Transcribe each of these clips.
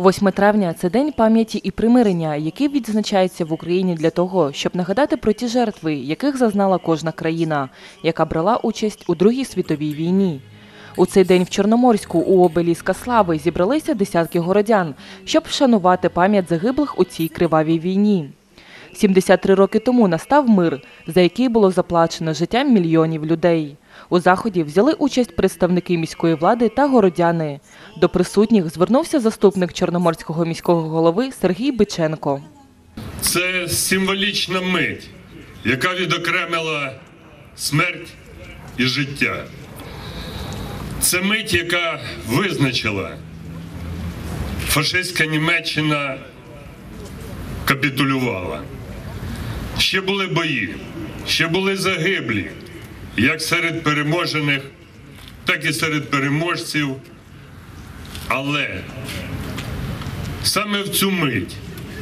8 травня – це День пам'яті і примирення, який відзначається в Україні для того, щоб нагадати про ті жертви, яких зазнала кожна країна, яка брала участь у Другій світовій війні. У цей день в Чорноморську у обеліска Слави зібралися десятки городян, щоб вшанувати пам'ять загиблих у цій кривавій війні. 73 роки тому настав мир, за який було заплачено життям мільйонів людей. У заході взяли участь представники міської влади та городяни. До присутніх звернувся заступник Чорноморського міського голови Сергій Биченко. Це символічна мить, яка відокремила смерть і життя. Це мить, яка визначила: фашистська Німеччина капітулювала. Ще були бої, ще були загиблі, як серед переможених, так і серед переможців. Але саме в цю мить,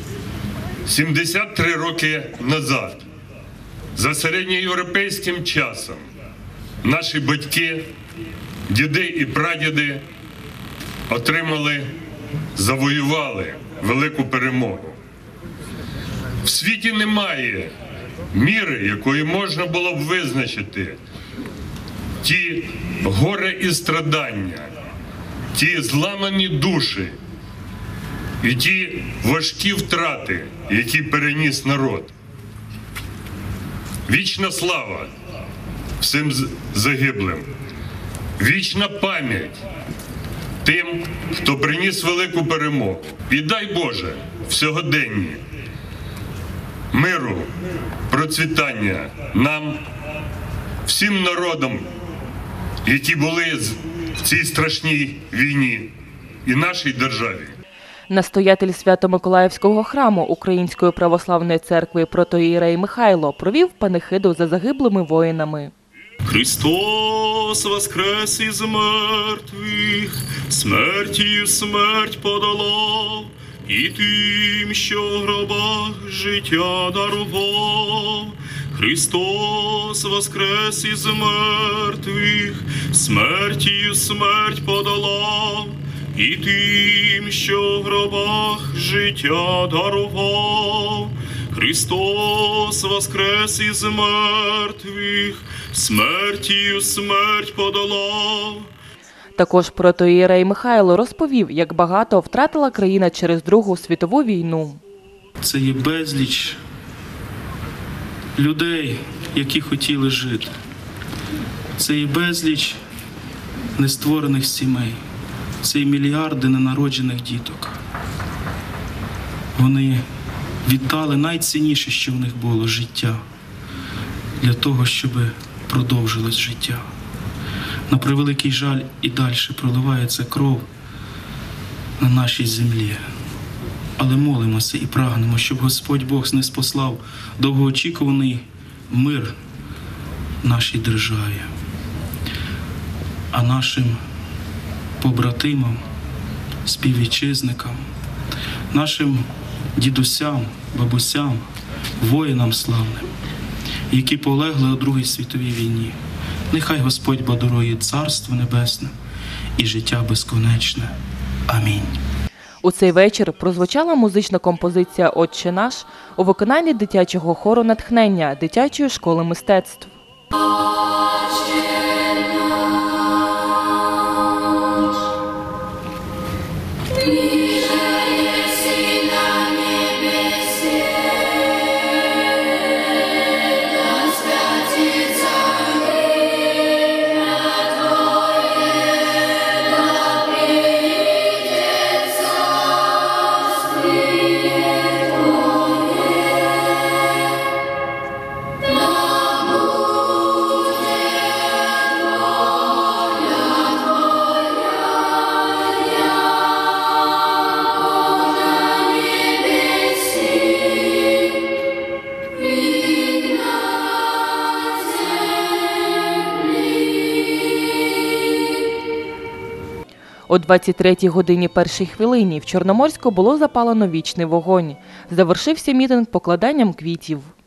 73 роки назад, за середньоєвропейським часом, наші батьки, діди і прадіди завоювали велику перемогу. В світі немає міри, якою можна було б визначити ті горе і страдання, ті зламані душі і ті важкі втрати, які переніс народ. Вічна слава всім загиблим, вічна пам'ять тим, хто приніс велику перемогу. І дай Боже в сьогоденні миру, процвітання нам, всім народам, які були в цій страшній війні і нашій державі. Настоятель Свято-Миколаївського храму Української православної церкви протоієрей Михайло провів панихиду за загиблими воїнами. Христос воскрес із мертвих, смертію смерть подолав, і тим, що в гробах життя дарував. Христос воскрес із мертвих, смертію смерть подолав, і тим, що в гробах життя дарував. Христос воскрес із мертвих, смертію смерть подолав. Також протоієрей Михайло розповів, як багато втратила країна через Другу світову війну. Це є безліч людей, які хотіли жити. Це є безліч нестворених сімей. Це є мільярди ненароджених діток. Вони віддали найцінніше, що в них було – життя, для того, щоб продовжилось життя. На превеликий жаль, і далі проливається кров на нашій землі. Але молимося і прагнемо, щоб Господь Бог ниспослав довгоочікуваний мир нашій державі, а нашим побратимам, співвітчизникам, нашим дідусям, бабусям, воїнам славним, які полегли у Другій світовій війні. Нехай Господь подарує Царство Небесне і життя безконечне. Амінь. У цей вечір прозвучала музична композиція «Отче наш» у виконанні дитячого хору «Натхнення» дитячої школи мистецтв. О 23-й годині першій хвилині в Чорноморську було запалено вічний вогонь. Завершився мітинг покладанням квітів.